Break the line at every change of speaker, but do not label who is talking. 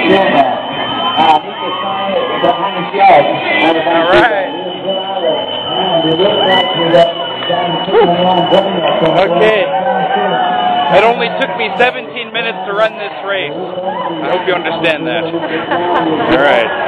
All right. Okay. It only took me 17 minutes to run this race. I hope you understand that. All right.